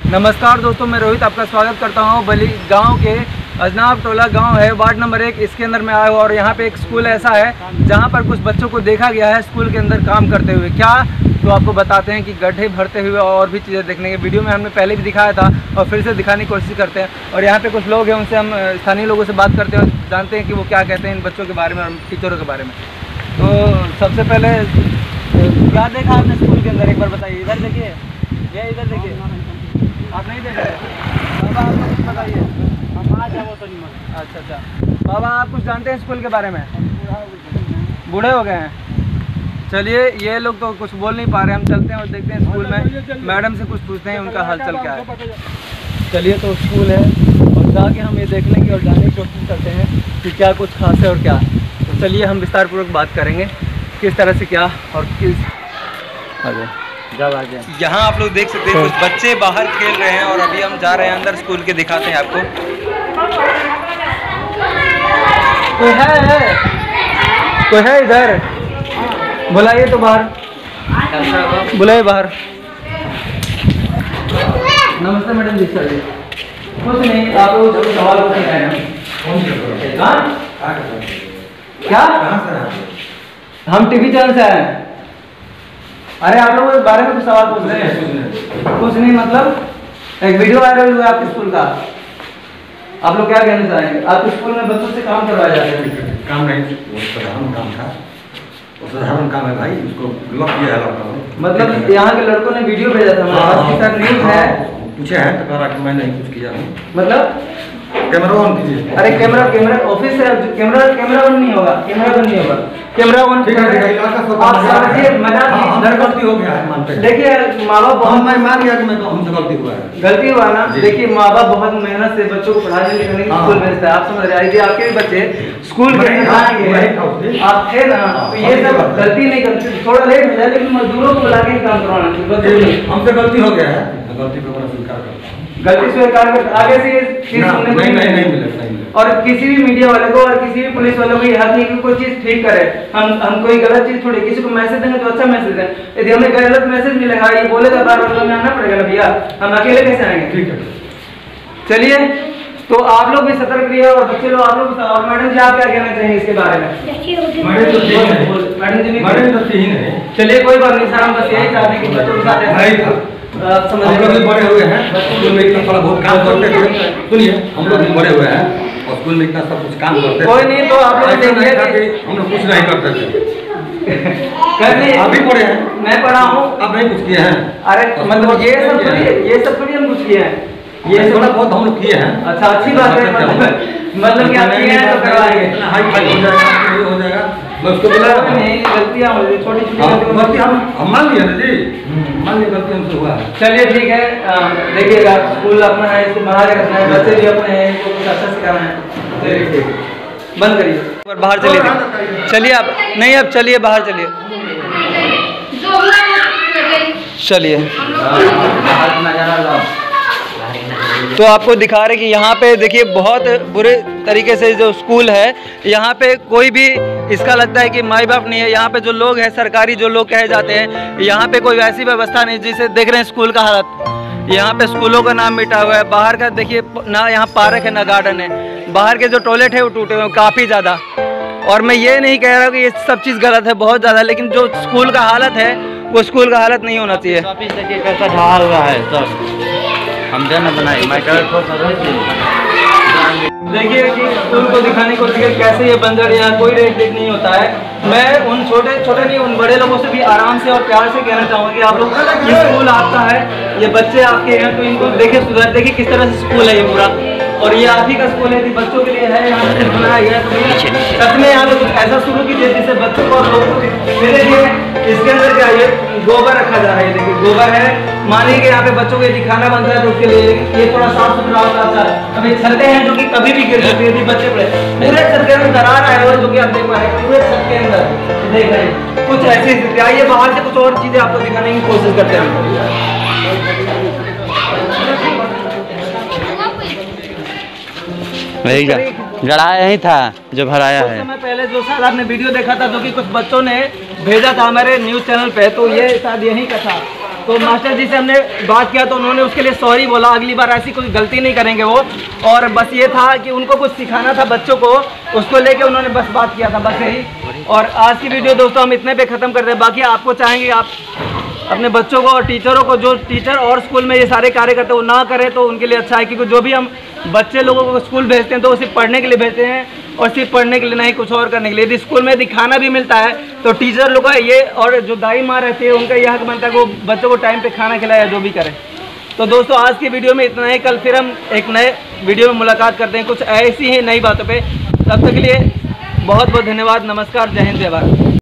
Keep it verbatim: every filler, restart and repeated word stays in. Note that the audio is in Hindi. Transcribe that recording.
नमस्कार दोस्तों, मैं रोहित आपका स्वागत करता हूं। बली गांव के अजनाब टोला गांव है, वार्ड नंबर एक, इसके अंदर मैं आया हूं और यहां पे एक स्कूल ऐसा है जहां पर कुछ बच्चों को देखा गया है स्कूल के अंदर काम करते हुए। क्या तो आपको बताते हैं कि गड्ढे भरते हुए और भी चीज़ें देखने के वीडियो में हमने पहले भी दिखाया था और फिर से दिखाने की कोशिश करते हैं। और यहाँ पे कुछ लोग हैं, उनसे हम स्थानीय लोगों से बात करते हैं और जानते हैं कि वो क्या कहते हैं इन बच्चों के बारे में और टीचरों के बारे में। तो सबसे पहले क्या देखा आपने स्कूल के अंदर, एक बार बताइए। इधर देखिए, ये इधर देखिए, आप नहीं देख रहे? बाबा आपको कुछ बताइए। हम आ जाओ तो नहीं। अच्छा अच्छा, बाबा आप कुछ जानते हैं स्कूल के बारे में? बूढ़े हो गए हैं। चलिए, ये लोग तो कुछ बोल नहीं पा रहे, हम चलते हैं और देखते हैं स्कूल में, मैडम से कुछ पूछते हैं उनका हालचाल क्या है। चलिए, तो स्कूल है और जाके हम ये देखने की और जानने की कोशिश करते हैं कि क्या कुछ खास है और क्या। तो चलिए हम विस्तारपूर्वक बात करेंगे किस तरह से क्या और किस आगे जब आ गया। यहाँ आप लोग देख सकते हैं कुछ बच्चे बाहर खेल रहे हैं और अभी हम जा रहे हैं अंदर स्कूल के, दिखाते हैं आपको। कोई है, है? कोई है इधर? बुलाइए तो बाहर, बुलाइए बाहर। नमस्ते मैडम जी। सर कुछ नहीं, आप लोग जो सवाल पूछ रहे हैं। क्या? हम टीवी चैनल से आए हैं। अरे आप लोग इस बारे में कुछ सवाल पूछ रहे हैं? कुछ नहीं, मतलब एक वीडियो वायरल हुआ आपके स्कूल का, आप लोग क्या कहना चाहेंगे? आपके स्कूल में बच्चों से काम करवाया जाता है? काम नहीं, वो साधारण काम था, वो साधारण काम है भाई, उसको लॉक किया है लॉकडाउन। मतलब यहाँ के लड़कों ने वीडियो भेजा था हमारे पास, न्यूज़ है, पूछे हैं तो कह रहा कि मैं नहीं कुछ किया हूँ। मतलब कैमरा ऑन कीजिए। अरे कैमरा कैमरा ऑफिस है, कैमरा कैमरा ऑन नहीं होगा, कैमरा ऑन नहीं होगा, कैमरा ऑन ठीक है, आप समझिए, मजाक नहीं, गलती हो गया है, मानते हैं। देखिए माँ बाप बहुत, मैं मान गया कि मैं तो हमसे गलती हुआ है, गलती हुआ ना। देखिए माँ बाप बहुत मेहनत से बच्चों को पढ़ाने लिखाने के स्कूल भेजते हैं, आप समझ रहे हैं? आपके भी बच्चे स्कूल के अंदर आएंगे, आप थे ना, तो ये सब गलती नहीं करते, थोड़ा लेट हो जाए लेकिन मजदूरों को बुला के काम करवाना चाहिए। हमसे गलती हो गया है, गलती पे बड़ा स्वीकार करता हूँ, गलती स्वीकार कर, आगे से ये चीज सुनने को नहीं नहीं नहीं मिले, नहीं मिले। और किसी भी मीडिया वाले को और किसी भी पुलिस वाले को ये हक नहीं कि कोई चीज ठीक करे। हम हम कोई गलत चीज थोड़ी, किसी को मैसेज देंगे तो अच्छा मैसेज दें। यदि हमें गलत मैसेज मिलेगा, ये बोलेगा बार बार, हमें आना पड़ेगा ना भैया, हम अकेले कैसे आएंगे? ठीक है, चलिए, तो आप लोग भी सतर्क रहिए और बच्चे लोग, आप लोग। और मैडम जी आप क्या कहना चाहेंगे इसके बारे में? मैडम तो ठीक है, मैडम जी मैडम तो ठीक है। चलिए कोई बात नहीं सर, हम बस यही चाहते हैं कि बच्चों के साथ नहीं था, हम लोग भी बड़े हुए हैं, स्कूल में इतना थोड़ा बहुत काम करते थे। सुनिए, हम लोग भी बड़े हुए हैं और स्कूल में इतना सब कुछ काम करते थे। कोई नहीं, तो आप लोग नहीं था कि हम लोग कुछ नहीं करते थे। आप भी पढ़े हैं? मैं पढ़ा हूँ। आप नहीं कुछ किए हैं? अरे मतलब ये सब थोड़ी, ये सब थोड़ी हम कुछ किए हैं, ये थोड़ा बहुत हम लोग किए हैं। अच्छा, अच्छी बात है, मतलब कि आप किए हैं तो करवाएंगे, हाई फाई हो जाएगा, हो जाएगा। मैं उसको बोला नहीं, गलतियाँ हो रही, छोटी छोटी गलती हम हम मान लिया ना जी, मान लिया गलती हमसे हुआ है। चलिए ठीक है, देखिएगा स्कूल अपना है, इसको बना के रखना है, बच्चे भी अपने हैं, इनको कुछ अच्छा सिखाना है। चलिए ठीक, बंद करिए और बाहर चलिए। चलिए आप नहीं, अब चलिए बाहर चलिए, चलिए। तो आपको दिखा रहे कि यहाँ पे देखिए बहुत बुरे तरीके से जो स्कूल है, यहाँ पे कोई भी इसका लगता है कि माई बाप नहीं है। यहाँ पे जो लोग हैं सरकारी, जो लोग कहे जाते हैं, यहाँ पे कोई वैसी व्यवस्था नहीं, जिसे देख रहे हैं स्कूल का हालत। यहाँ पे स्कूलों का नाम मिटा हुआ है, बाहर का देखिए ना, यहाँ पार्क है ना गार्डन है, बाहर के जो टॉयलेट है वो टूटे हुए हैं काफ़ी ज़्यादा। और मैं ये नहीं कह रहा कि ये सब चीज़ गलत है, बहुत ज़्यादा, लेकिन जो स्कूल का हालत है वो स्कूल का हालत नहीं होना चाहिए। देखिए कैसा ढहा हुआ है सब, हम देना बनाए देखिए कि स्कूल को दिखाने को देखिए कैसे ये बंजर, यहाँ कोई रेख देख नहीं होता है। मैं उन छोटे छोटे नहीं, उन बड़े लोगों से भी आराम से और प्यार से कहना चाहूँगा कि आप लोग, ये स्कूल आपका है, ये बच्चे आपके हैं, तो इनको देखिए सुधार, देखिए किस तरह से स्कूल है ये पूरा, और ये आप ही का स्कूल है, बच्चों के लिए है, यहाँ से बनाया गया है। तो सच में यहाँ पे कुछ ऐसा शुरू कीजिए जिससे बच्चों को और लोगों को मेरे लिए, इसके अंदर क्या है, गोबर रखा जा रहा है, देखिए गोबर है, मानिए कि यहाँ पे बच्चों को यदि खाना बन रहा है तो उसके लिए ये थोड़ा साफ सुथरा होता है। अभी छतें हैं जो कि कभी भी गिर सकती है यदि बच्चे पड़े, पूरे छत के अंदर दरार आया हुआ है, जो कि आप देख पा रहे हैं, पूरे छत के अंदर देख रहे हैं कुछ ऐसी स्थिति। आइए बाहर से कुछ और चीजें आपको दिखाने की कोशिश करते हैं। वही गड़ाया ही था जो भराया है। समय पहले जो शायद आपने वीडियो देखा था, जो कि कुछ बच्चों ने भेजा था हमारे न्यूज़ चैनल पे, तो ये शायद यहीं का था। तो मास्टर जी से हमने बात किया तो उन्होंने उसके लिए सॉरी बोला, अगली बार ऐसी कोई गलती नहीं करेंगे वो। और बस ये था कि उनको कुछ सिखाना था बच्चों को, उसको लेके उन्होंने बस बात किया था, बस यही। और आज की वीडियो दोस्तों हम इतने पे ख़त्म करते हैं। बाकी आपको चाहेंगे आप अपने बच्चों को और टीचरों को, जो टीचर और स्कूल में ये सारे कार्य करते हैं वो ना करें तो उनके लिए अच्छा है, क्योंकि जो भी हम बच्चे लोगों को स्कूल भेजते हैं तो वो सिर्फ पढ़ने के लिए भेजते हैं और सिर्फ पढ़ने के लिए नहीं, कुछ और करने के लिए। यदि स्कूल में यदि खाना भी मिलता है तो टीचर लोग का ये, और जो दाई माँ रहती है उनका यह हक बनता है कि वो बच्चों को टाइम पे खाना खिलाए या जो भी करें। तो दोस्तों आज की वीडियो में इतना ही, कल फिर हम एक नए वीडियो में मुलाकात करते हैं कुछ ऐसी ही नई बातों पर। तब तक के लिए बहुत बहुत धन्यवाद, नमस्कार, जय हिंद, जय भारत।